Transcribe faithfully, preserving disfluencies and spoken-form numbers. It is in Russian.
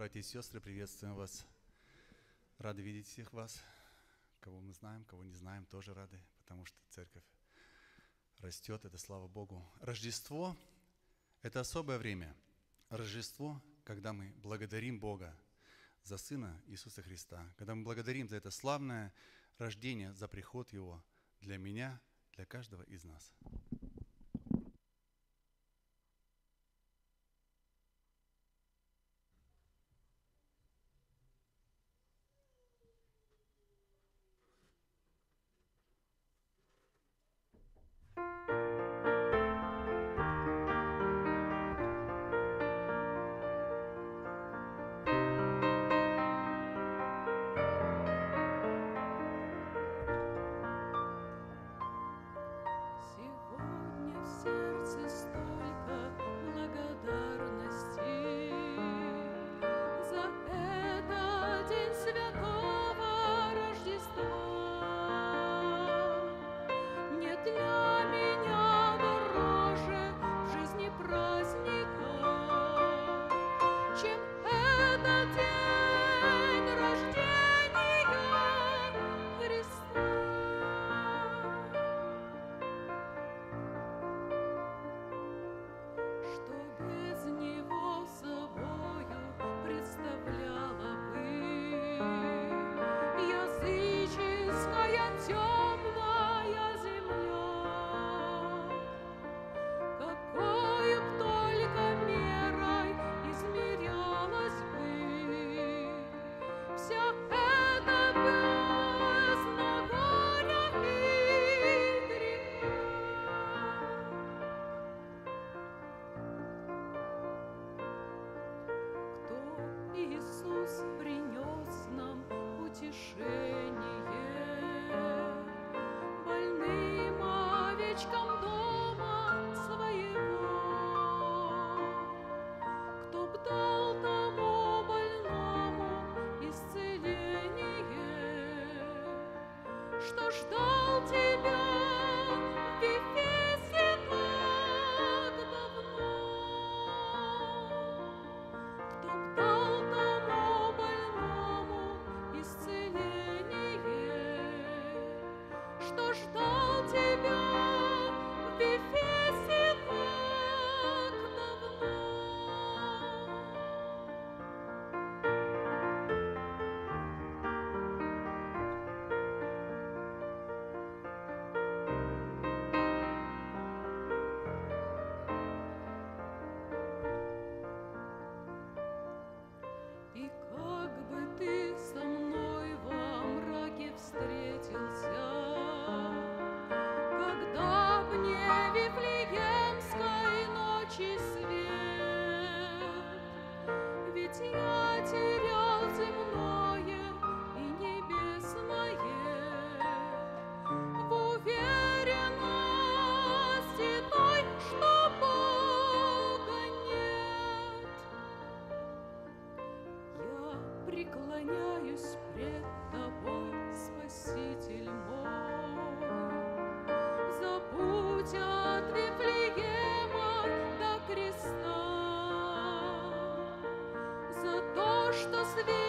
Братья и сестры, приветствуем вас. Рады видеть всех вас. Кого мы знаем, кого не знаем, тоже рады, потому что церковь растет, это слава Богу. Рождество – это особое время. Рождество, когда мы благодарим Бога за Сына Иисуса Христа, когда мы благодарим за это славное рождение, за приход Его для меня, для каждого из нас. Что свет